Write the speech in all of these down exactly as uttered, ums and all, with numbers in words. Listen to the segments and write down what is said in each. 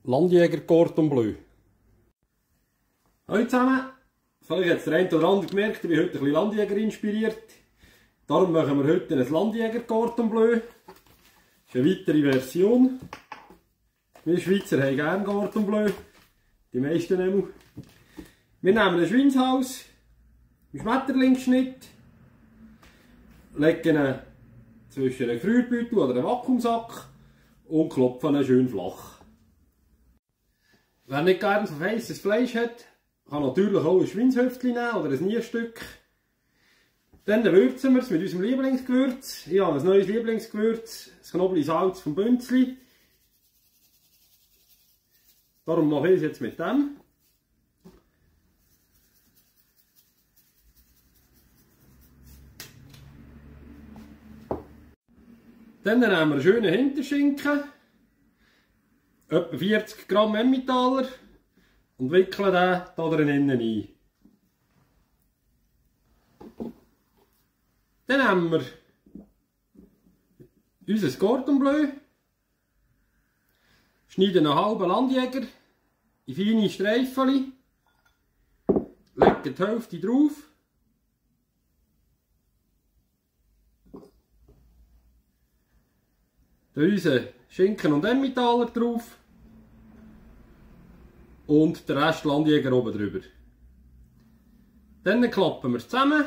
Landjäger Cordon Bleu. Hallo zusammen! Vielleicht hat es der eine oder andere gemerkt, ich bin heute ein bisschen Landjäger inspiriert. Darum machen wir heute ein Landjäger Cordon Bleu. Das ist eine weitere Version. Wir Schweizer haben gerne Cordon Bleu. Die meisten nehmen. Wir nehmen ein Schweinshals, einen Schmetterlingsschnitt, legen ihn zwischen einen Gefrierbeutel oder einen Vakuumsack und klopfen ihn schön flach. Wer nicht gerne so feisses Fleisch hat, kann natürlich auch ein Schweinshöftchen nehmen oder ein Nierstück. Dann würzen wir es mit unserem Lieblingsgewürz. Ich habe ein neues Lieblingsgewürz, das Knoblauchsalz vom Bünzli. Darum mache ich es jetzt mit dem. Dann nehmen wir einen schönen Hinterschinken, etwa vierzig Gramm Emmentaler, und wickeln den da drinnen ein. Dann nehmen wir unser Cordon Bleu, schneiden einen halben Landjäger in feine Streifen, legen die Hälfte drauf. Unseren Schinken und Emmentaler drauf und den Rest Landjäger oben drüber. Dann klappen wir es zusammen,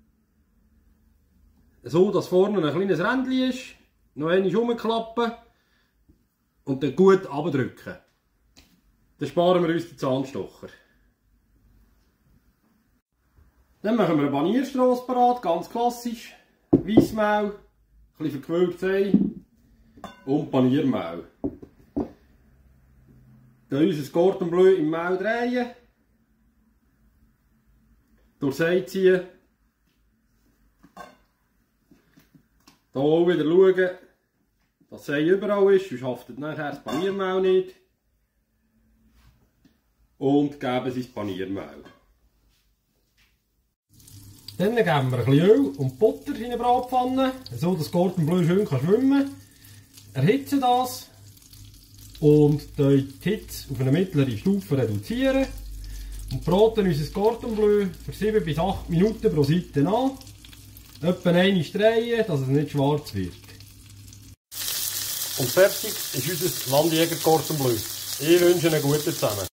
so dass vorne ein kleines Rändchen ist. Noch einmal umklappen und dann gut abdrücken. Dann sparen wir uns den Zahnstocher. Dann machen wir eine Panierstrasse parat, ganz klassisch. Weissmehl, ein bisschen verquilltes Ei und Paniermehl. Dann unser Cordon Bleu im Mehl drehen, durchs Ei ziehen. Hier auch wieder schauen, dass das Ei überall ist, sonst haftet nachher das Paniermehl nicht. Und geben es ins Paniermehl. Dann geben wir ein bisschen Öl und Butter in eine Bratpfanne, so dass das Cordon Bleu schön schwimmen kann. Erhitzen das und die Hitze auf eine mittlere Stufe reduzieren. Und braten unser Cordon Bleu für sieben bis acht Minuten pro Seite an. Etwa einmal drehen, dass es nicht schwarz wird. Und fertig ist unser Landjäger Cordon Bleu. Ich wünsche Ihnen gute zusammen.